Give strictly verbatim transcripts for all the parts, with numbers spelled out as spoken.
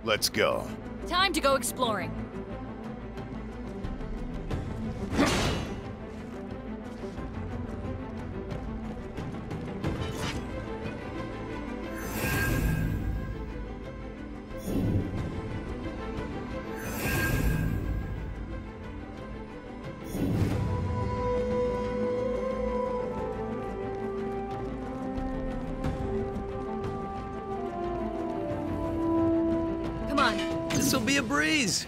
Let's go. Time to go exploring. This'll be a breeze.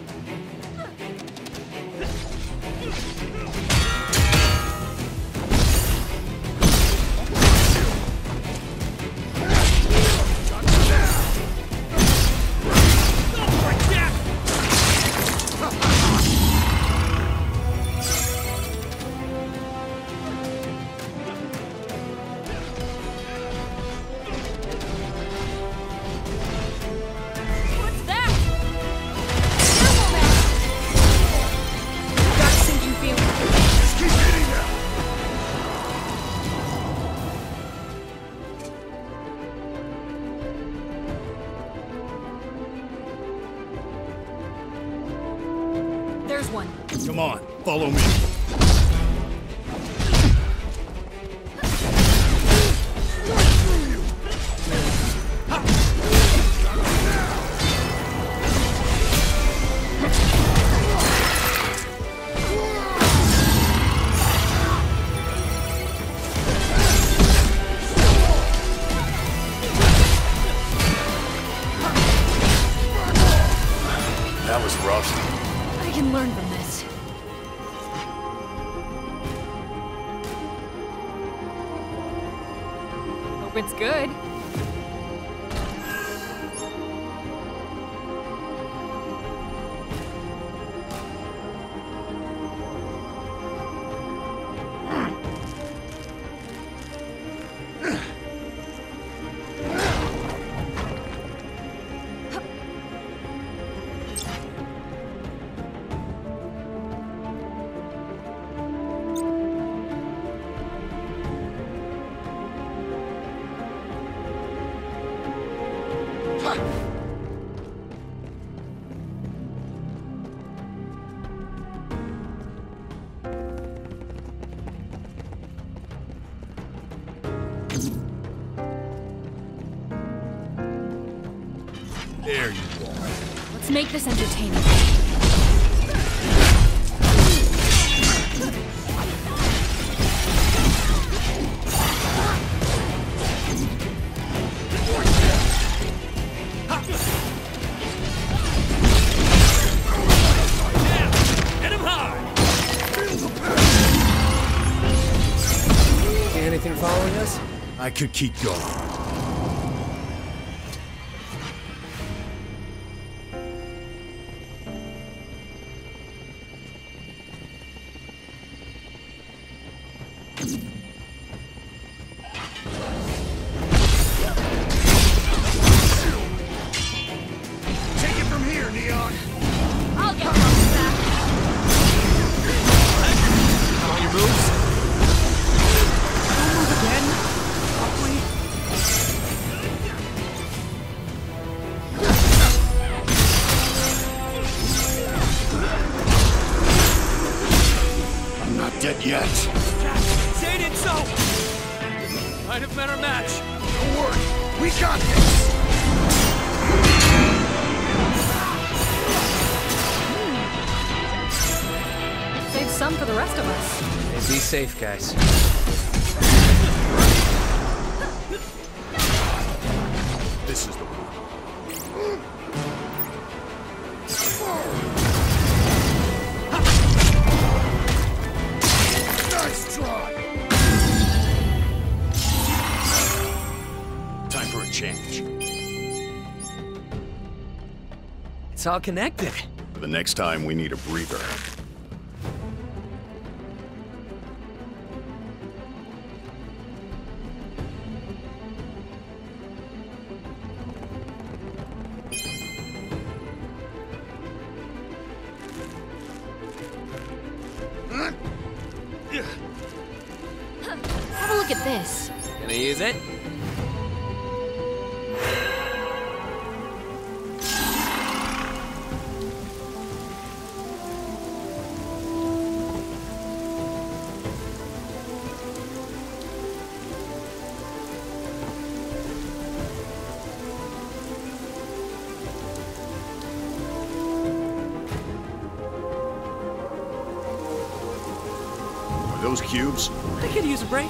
Come on, follow me. That was rough. I can learn from this. Hope it's good. There you are. Let's make this entertaining. Anything following us? I could keep going. Take it from here, Neon. I'll get most of that. On your moves? Don't move again. I'm not dead yet. Say it so! Might have met our match. Don't worry, we got this. Save some for the rest of us. Hey, be safe, guys. This is the one. Nice try. Time for a change. It's all connected. For the next time, we need a breather. Have a look at this. Gonna use it? those cubes? I could use a break.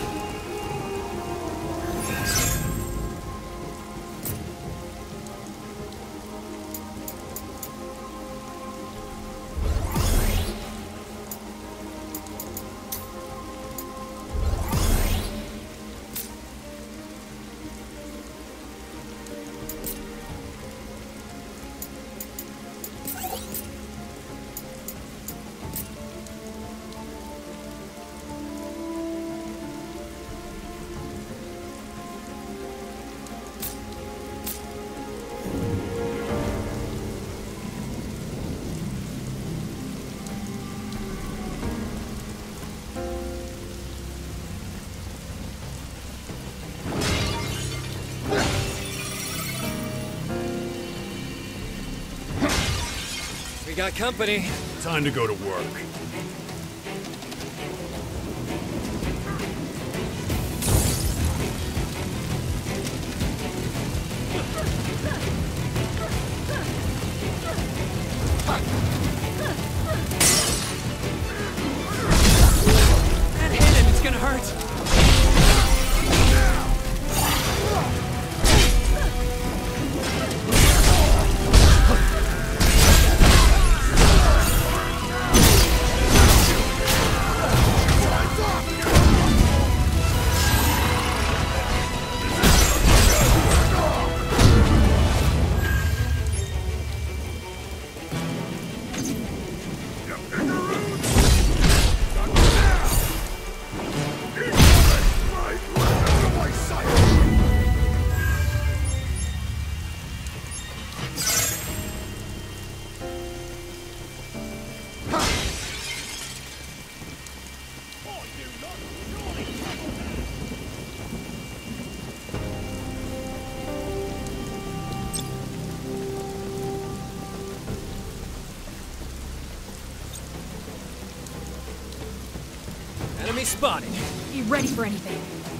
We got company. Time to go to work. That hit him, it's gonna hurt. Enemy spotted. Be ready for anything.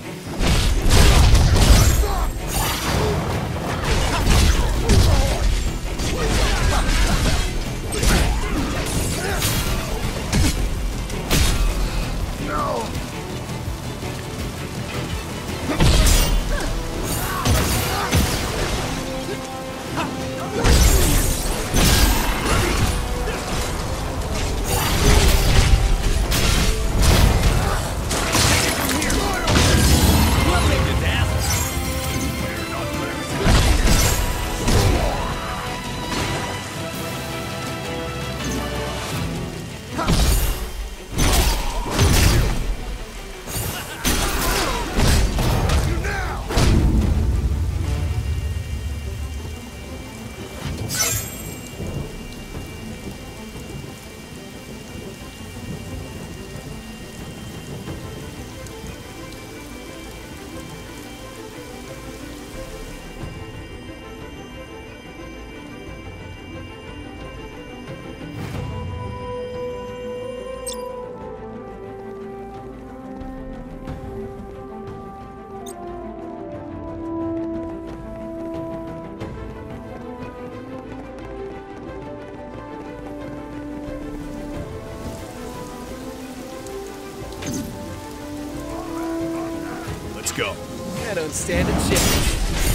Let's go. I don't stand a chance.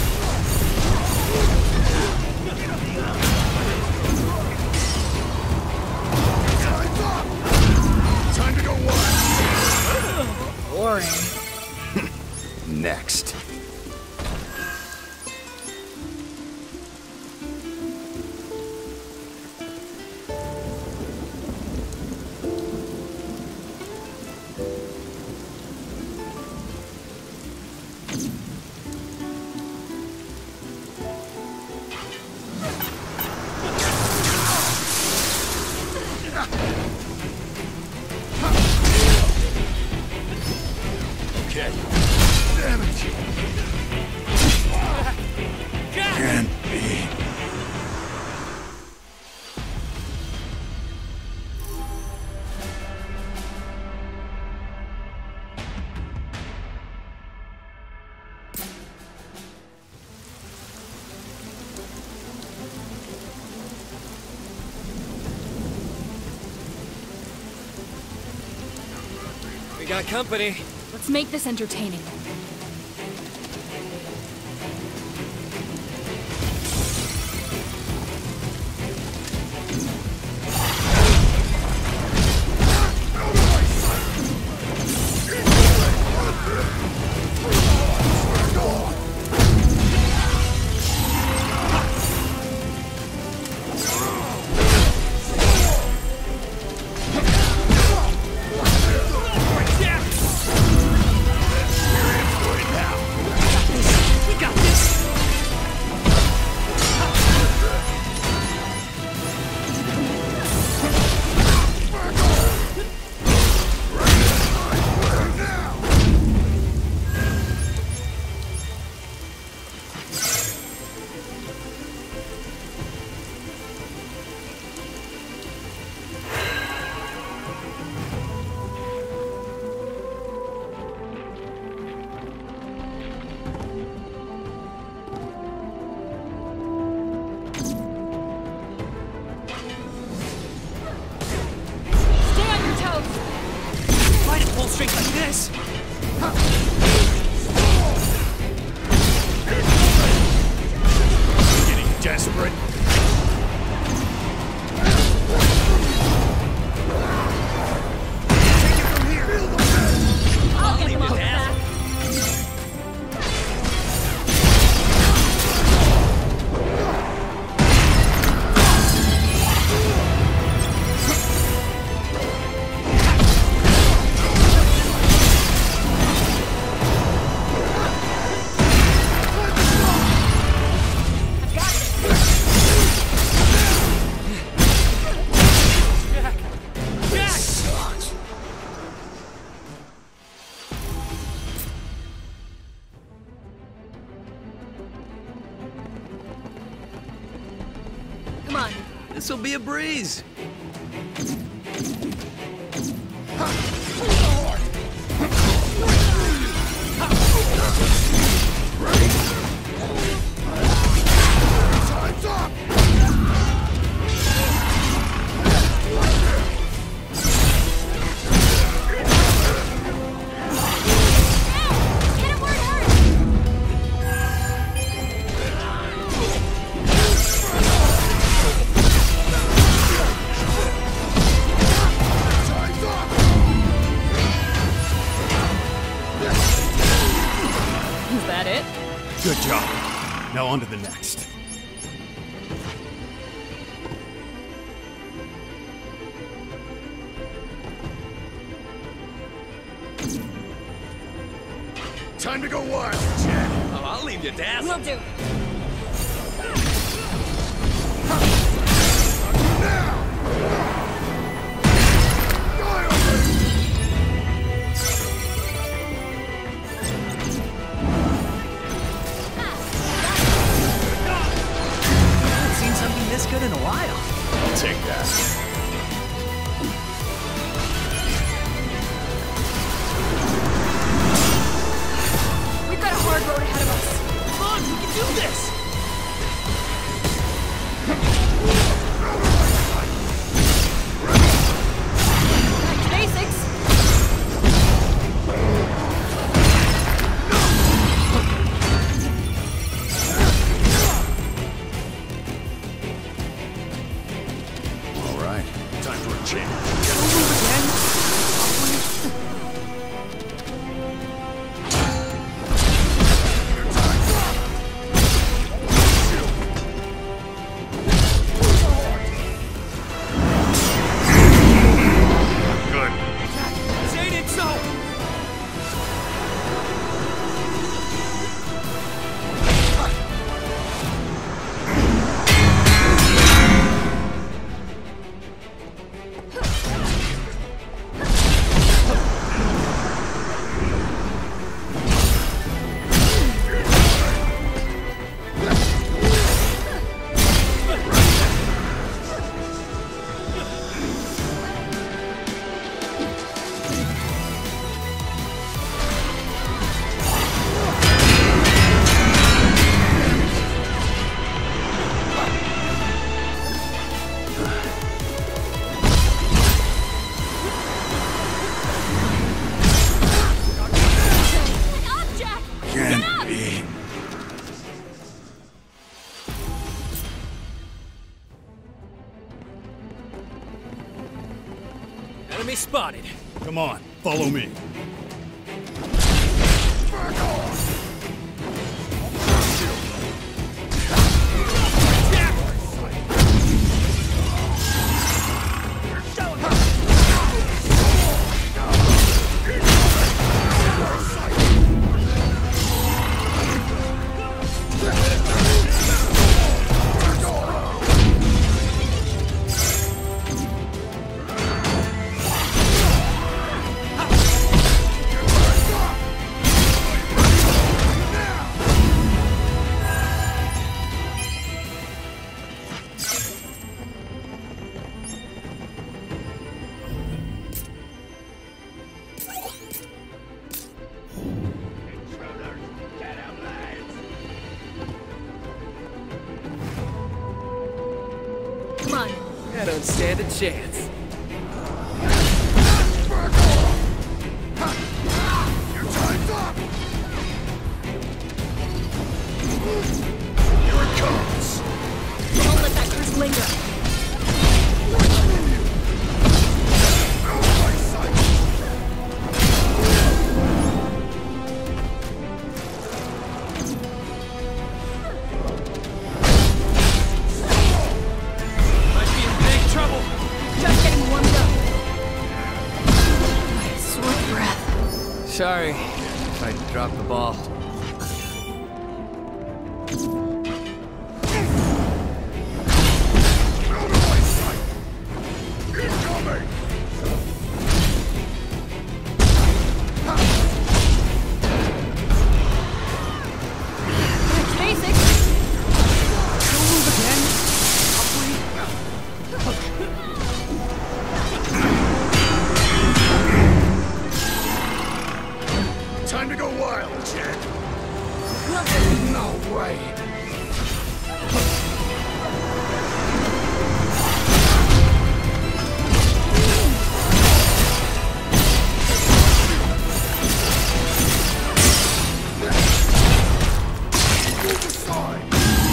Time to go wild. Boring. Next. Okay. Damn it! got company. Let's make this entertaining. Strength like this. Getting desperate. Take it from here. I'll get them off the back. Come on. This'll be a breeze. Time's up. Hit him where it hurts. Time's up. Is that it? Good job. Now on to the next. Time to go wild, Jet. Oh, I'll leave you dazzled. Will do. Now! Die I haven't seen something this good in a while. I'll take that. We've got a hard road ahead of us. Come on, we can do this. Back to basics. All right, time for a change. spotted. Come on, follow me. Come on. I don't stand a chance. Your time's up! Here it comes! Don't let that curse linger. Out of my sight! Might be in big trouble. Just getting warmed up. Sore breath. Sorry, if I dropped the ball. Out of my sight! Incoming! Back to basics. Don't move again. Time to go wild, Jet! No way! Move aside!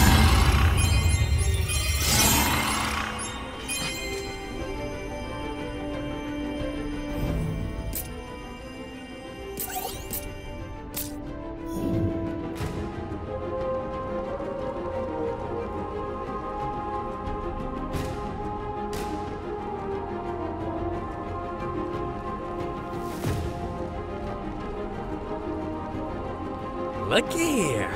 Looky here.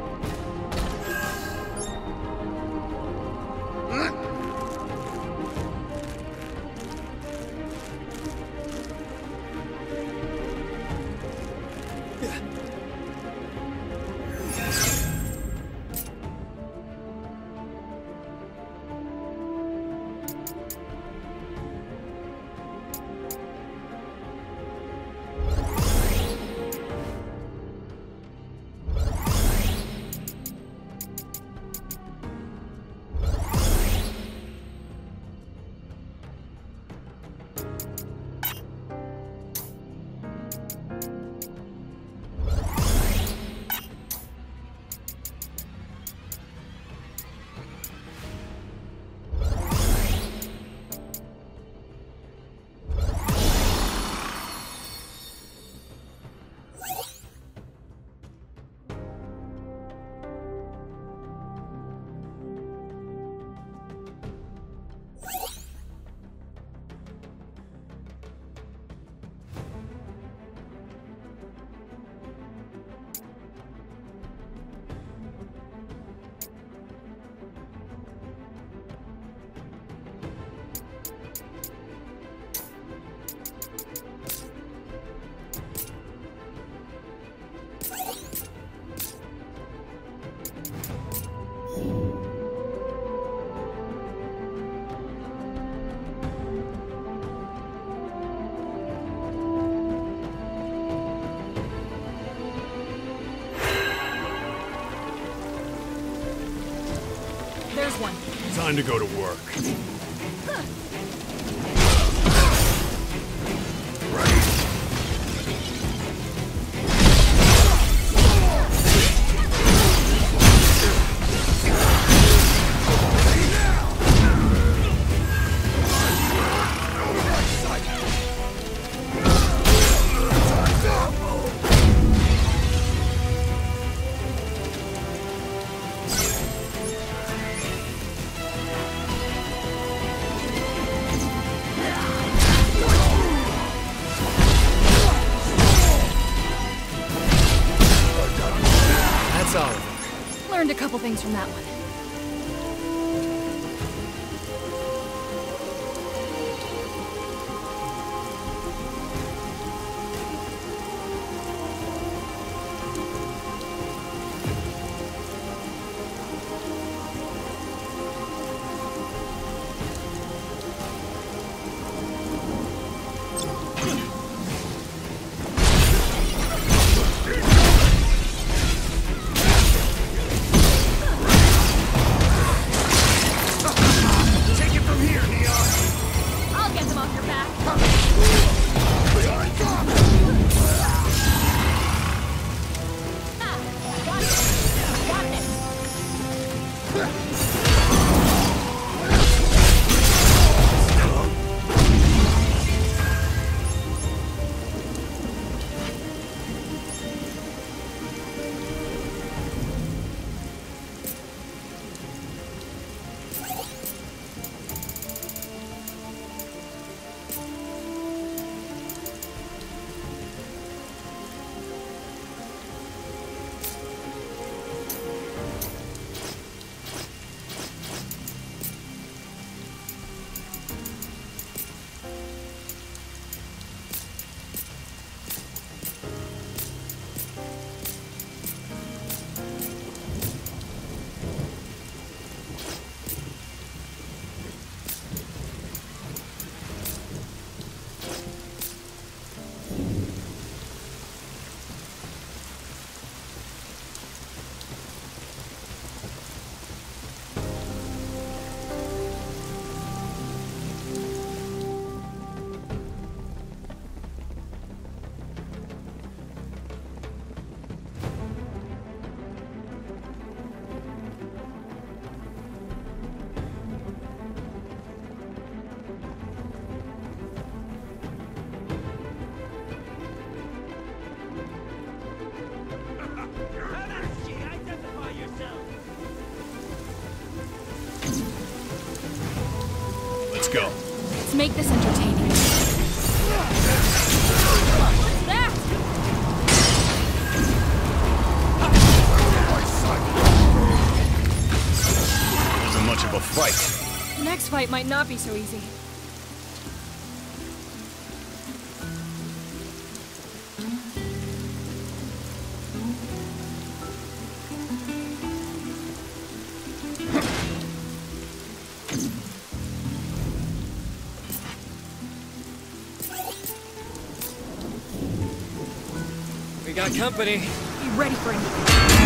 There's one. Time to go to work. couple things from that one. Go. Let's make this entertaining. What's that? Wasn't much of a fight. The next fight might not be so easy. We got company. Be ready for anything.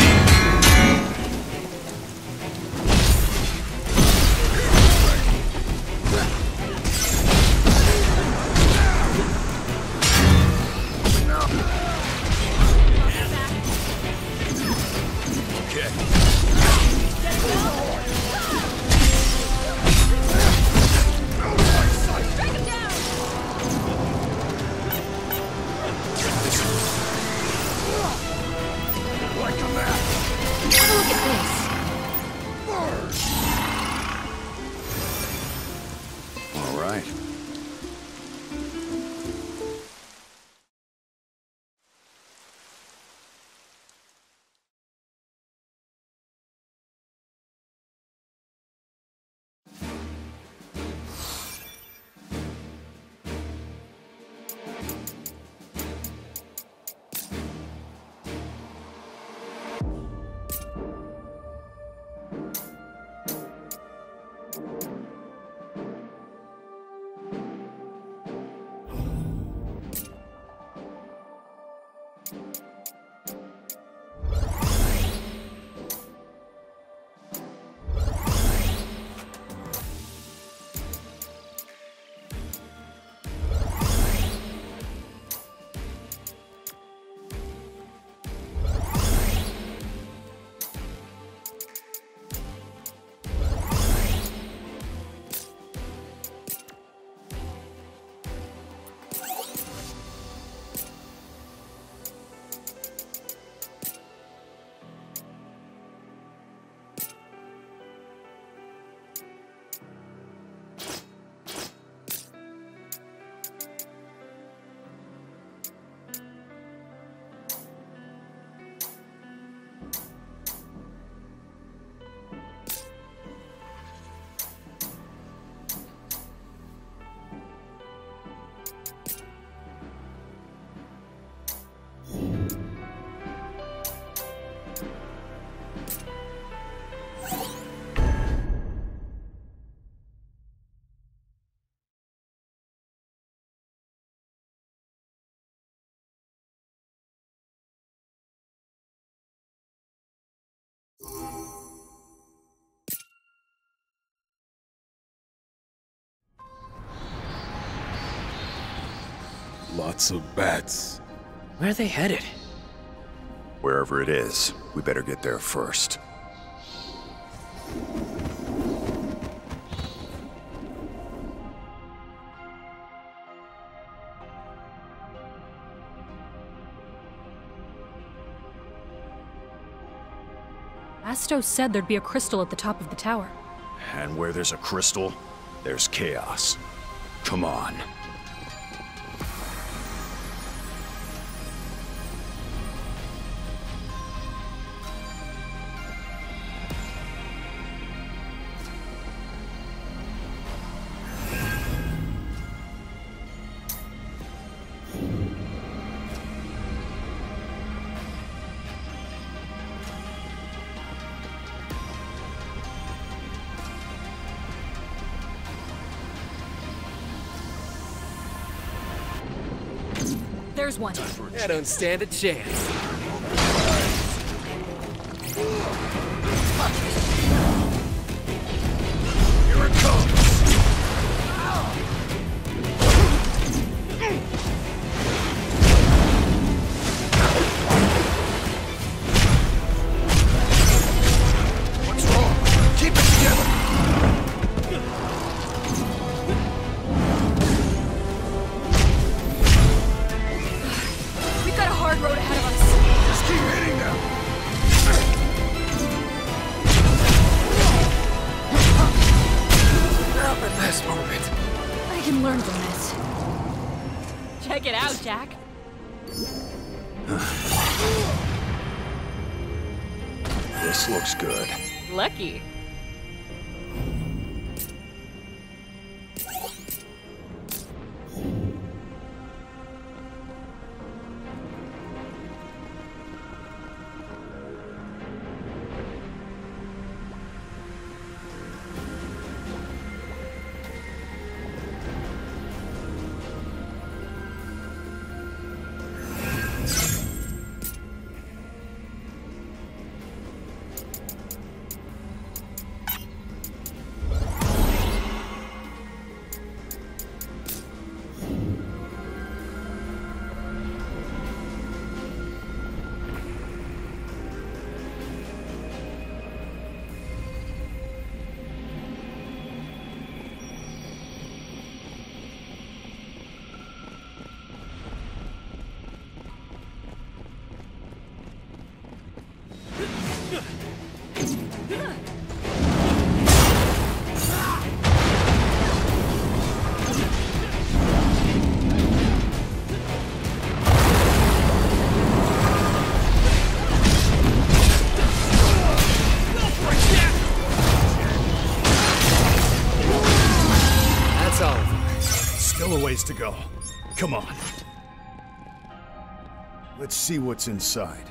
Lots of bats. Where are they headed? Wherever it is, we better get there first. Astos said there'd be a crystal at the top of the tower. And where there's a crystal, there's chaos. Come on. There's one. I don't stand a chance. Here it comes! What's wrong? Keep it together! We've got a hard road ahead of us. Just keep hitting them! Not the best moment. I can learn from this. Check it out, Jack. This looks good. Lucky. That's all of us. Still a ways to go. Come on. Let's see what's inside.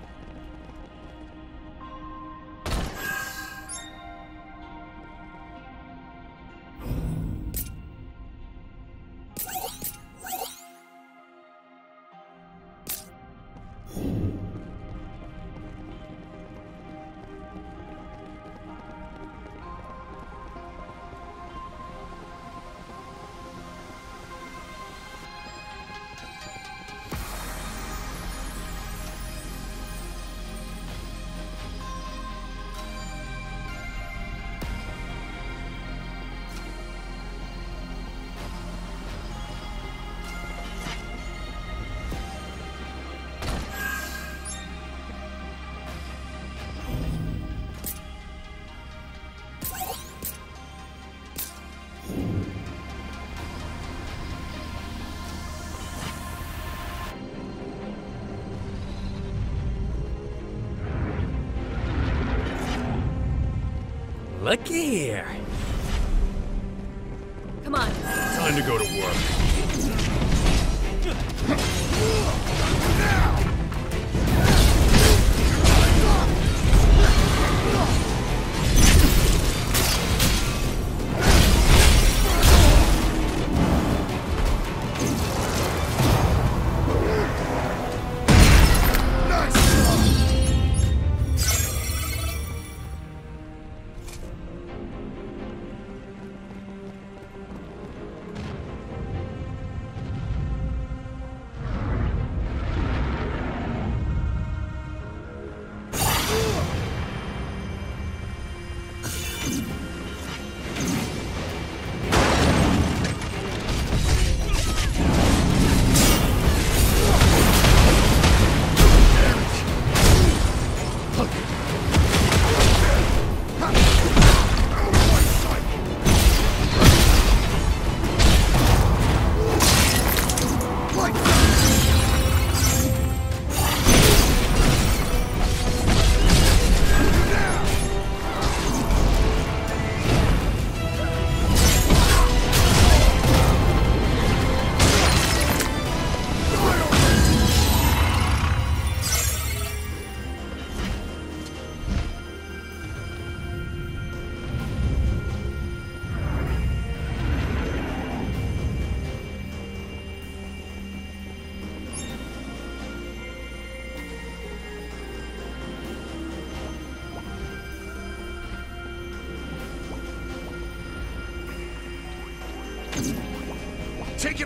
Looky here. Come on. Time to go to work.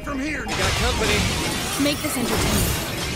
it from here. We got company. Make this entertaining.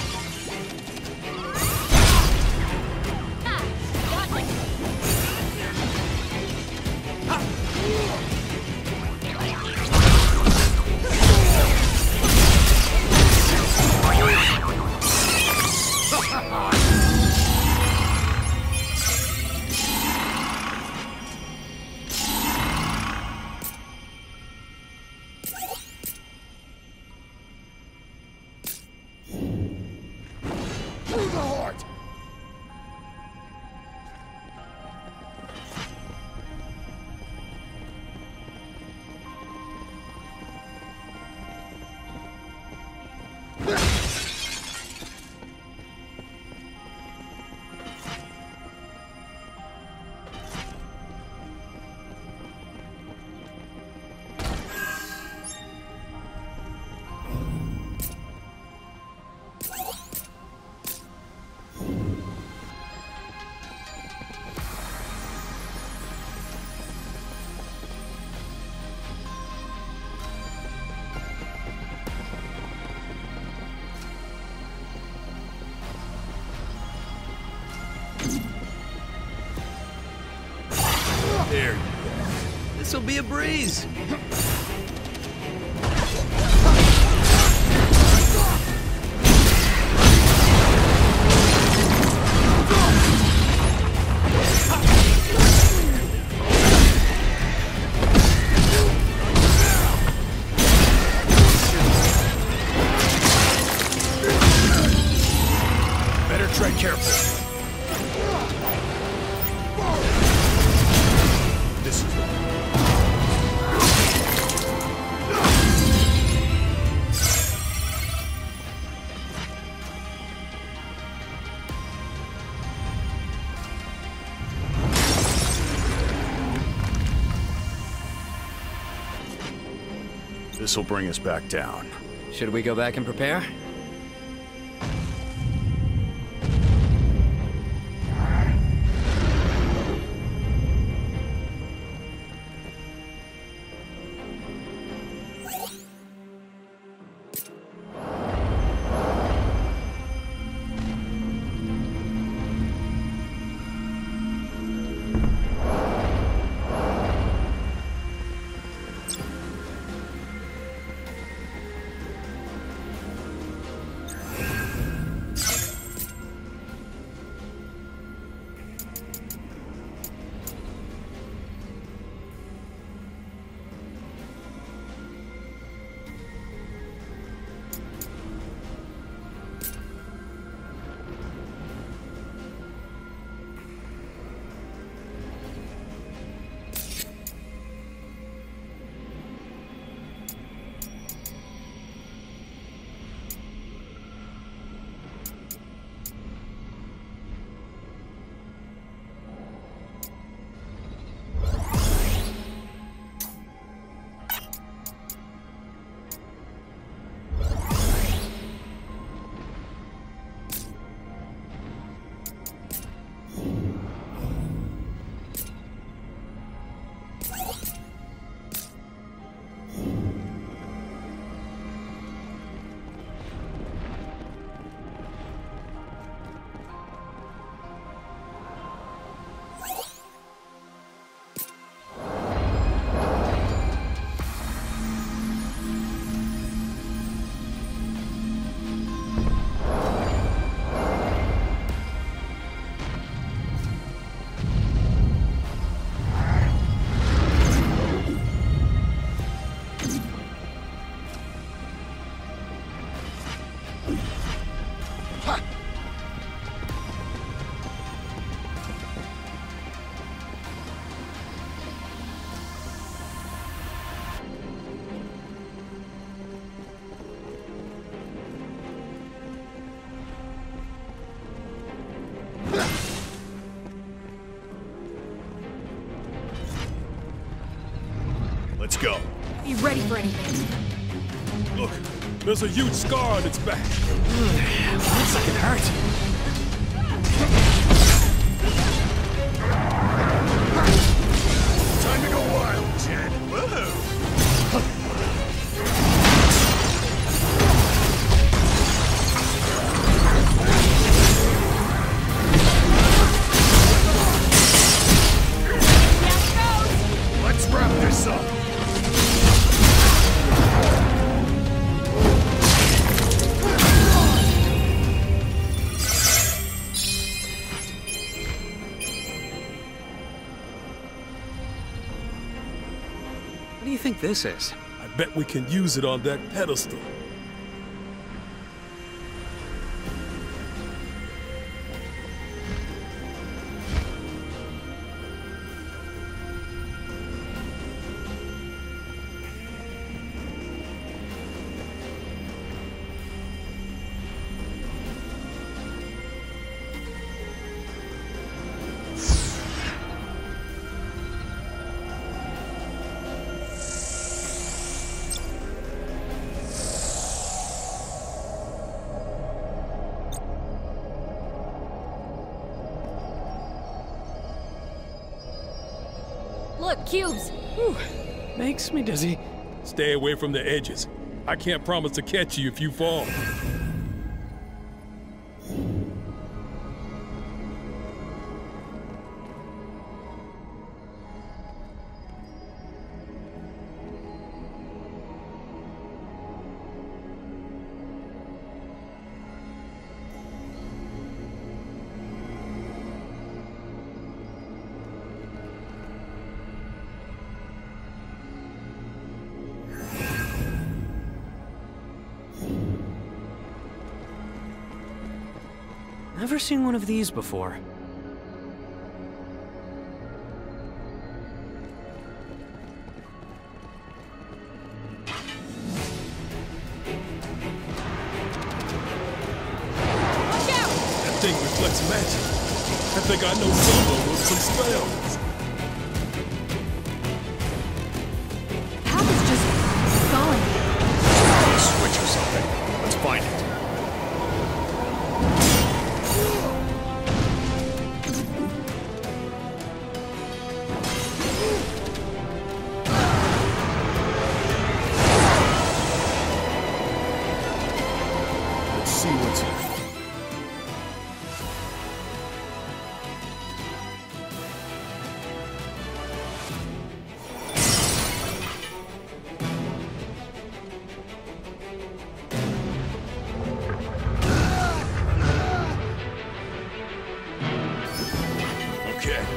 There you go. This'll be a breeze. Better tread carefully. This is This'll bring us back down. Should we go back and prepare? Let's go. Be ready for anything. Look, there's a huge scar on its back. Looks like it hurt. Time to go wild, Jed. Whoa. you think this is? I bet we can use it on that pedestal. Look, cubes! Whew. Makes me dizzy. Stay away from the edges. I can't promise to catch you if you fall. Never seen one of these before. Watch out! That thing reflects magic. I think I know someone with some spells. Path is just going. A switch or something. Let's find it. Let's see what's here. Okay.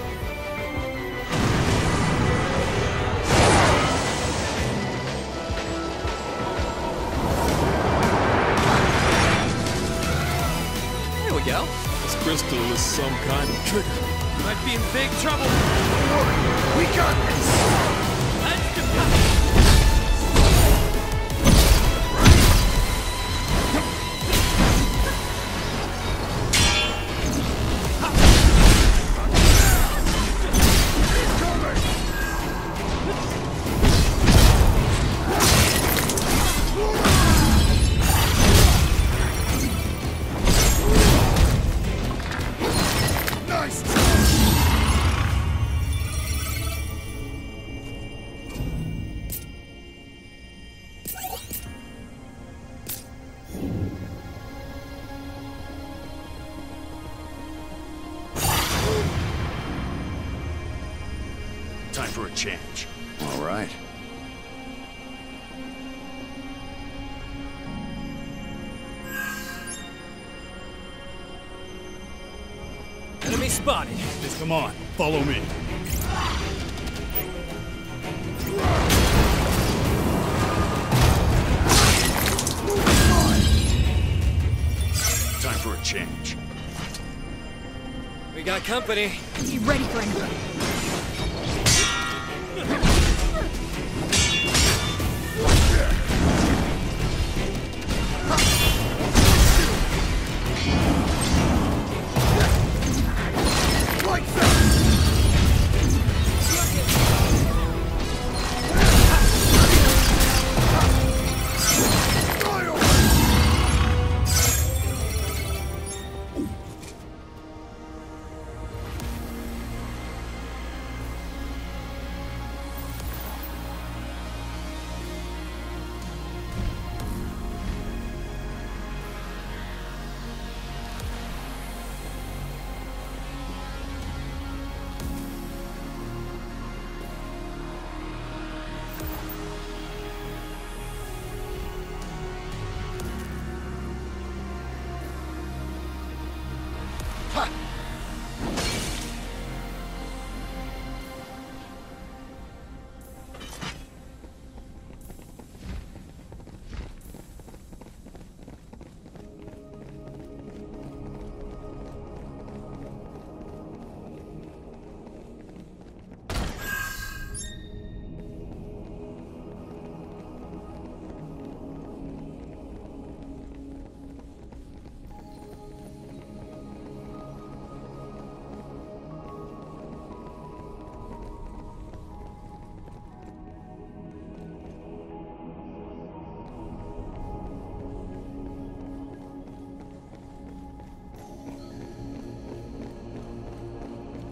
There we go. This crystal is some kind of trigger. Might be in big trouble. We got this! Let's go. Time for a change. All right. Enemy spotted. Just come on, follow me. Time for a change. We got company. Be ready for anything.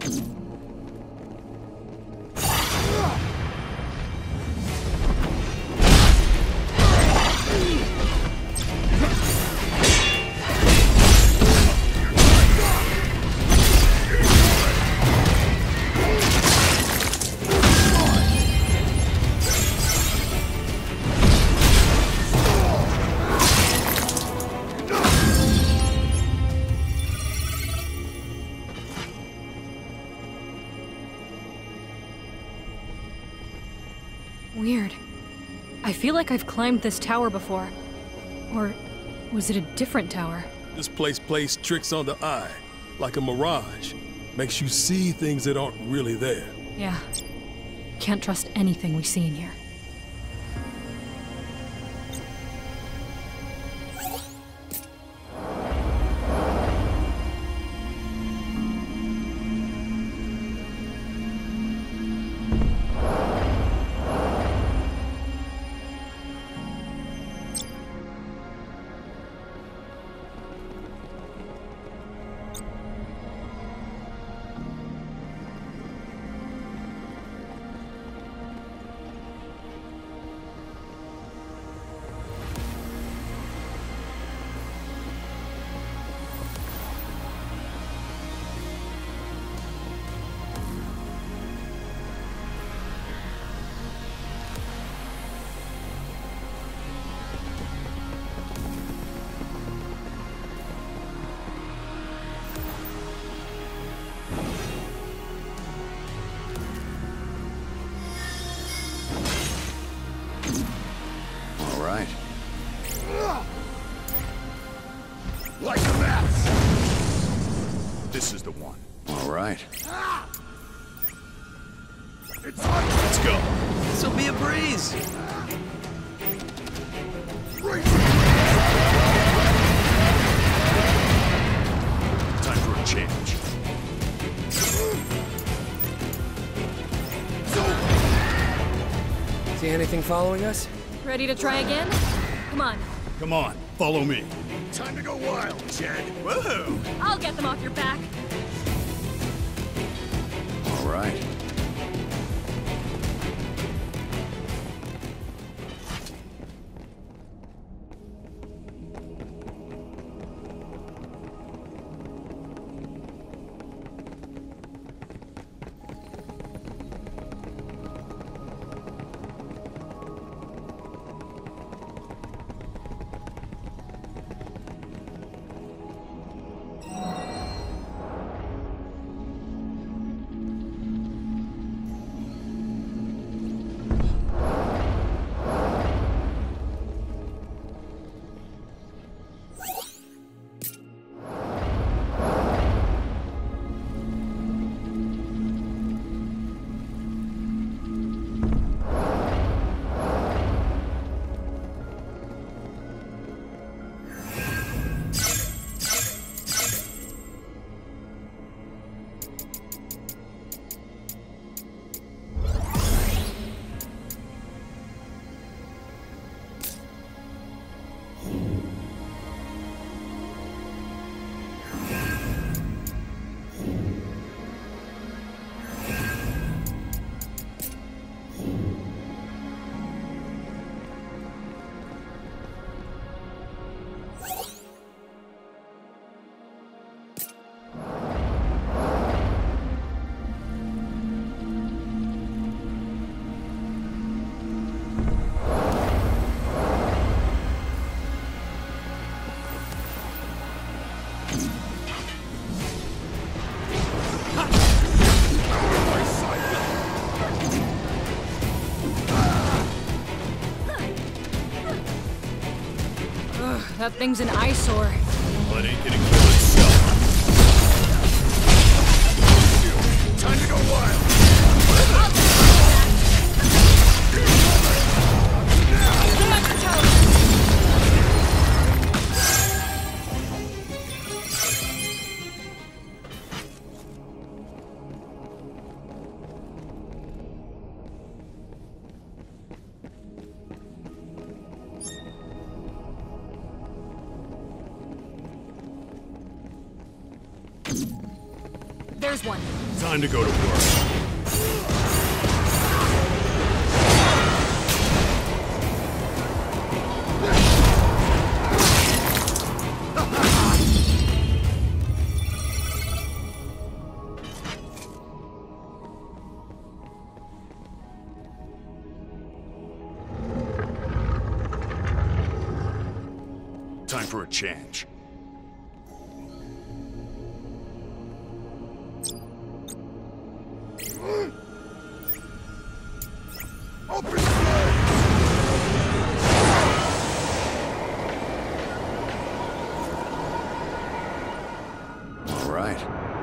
Weird. I feel like I've climbed this tower before. Or was it a different tower? This place plays tricks on the eye, like a mirage. Makes you see things that aren't really there. Yeah. Can't trust anything we see in here. Like a mess! This is the one. All right. It's on! Let's go! This'll be a breeze! Time for a change. See anything following us? Ready to try again? Come on. Come on, follow me. Time to go wild, Jed. Woohoo! I'll get them off your back. All right. That thing's an eyesore. Well, it ain't gonna kill itself. Time to go wild. There's one. Time to go to work. Time for a change. Open All right.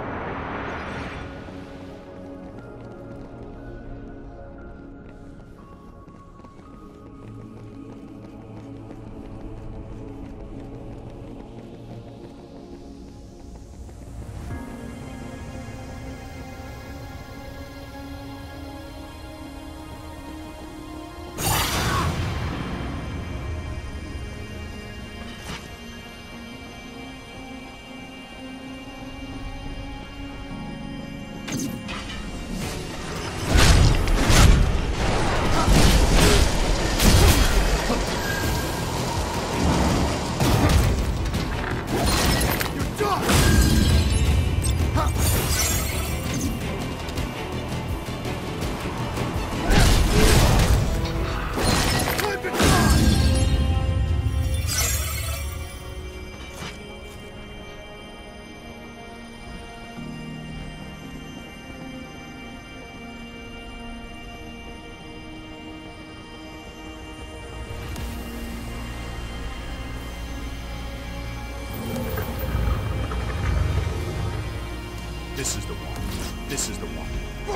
This is the one. This is the one.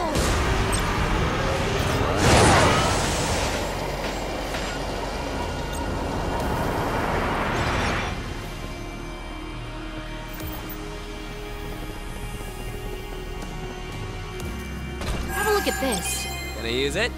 Have a look at this. Gonna use it?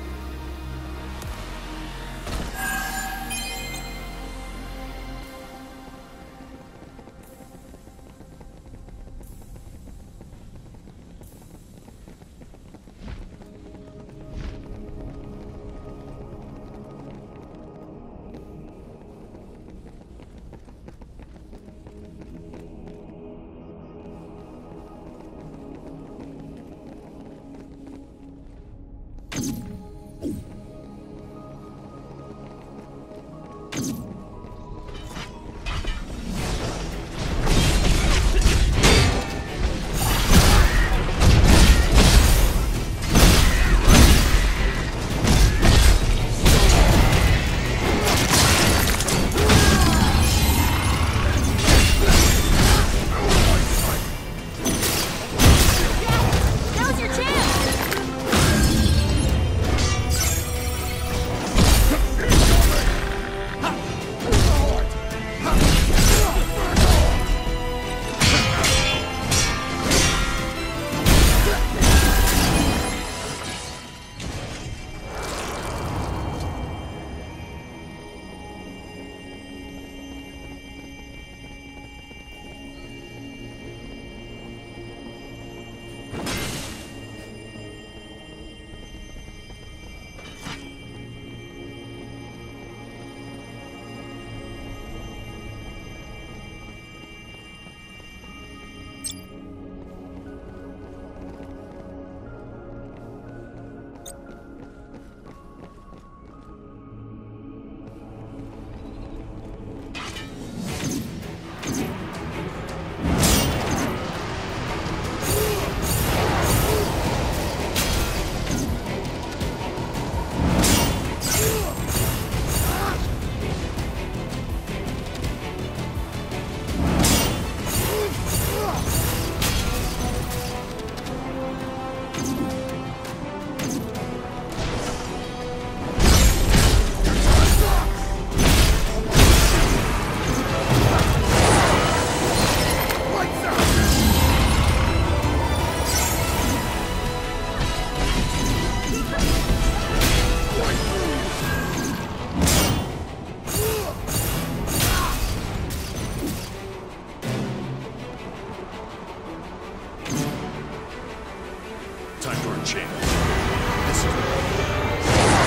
a change. This is the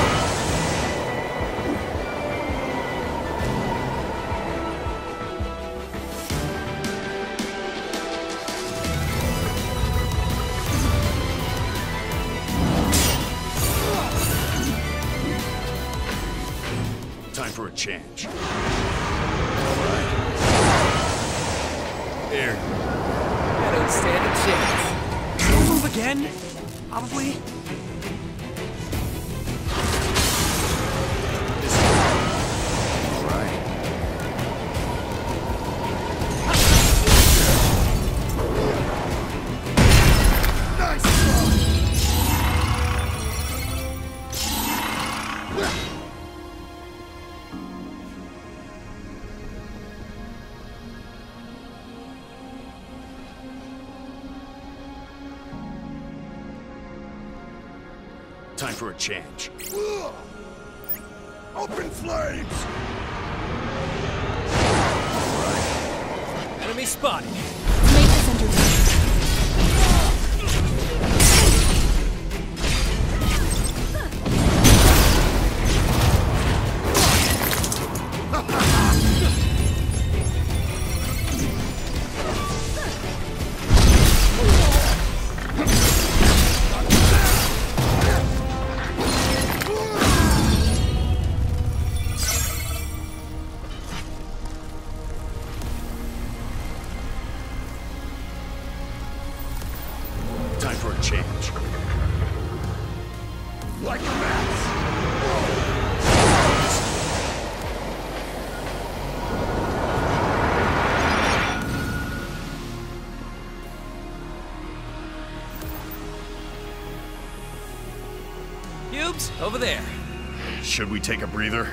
time for a change. All right. There. I don't stand a chance. Don't move again? Probably. This is all right. Time for a change. Open flames! Enemy spotted. Make this entertaining. Time for a change. Like a mass! Cubes, over there. Should we take a breather?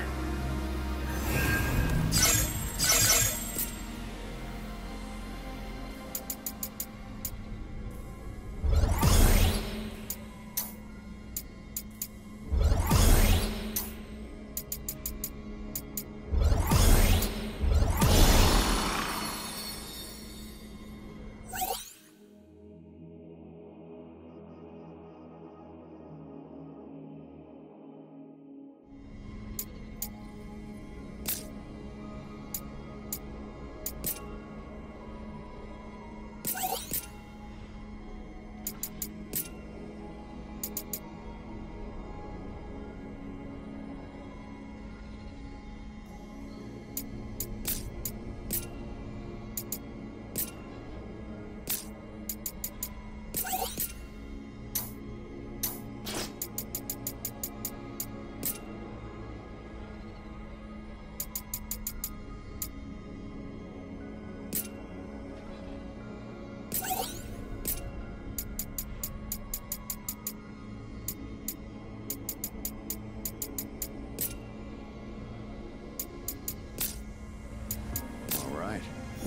All right.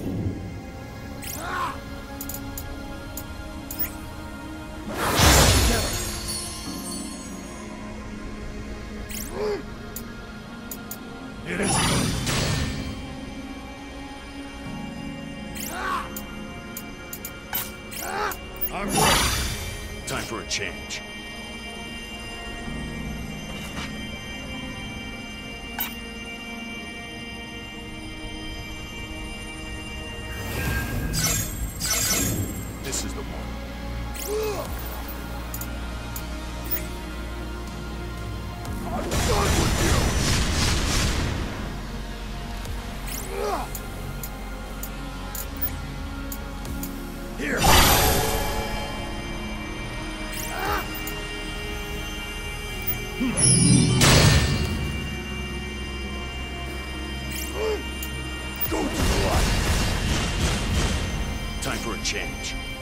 It is. I'm ready. Time for a change. This is the one. I'm done with you! Here! Go to the light! Time for a change.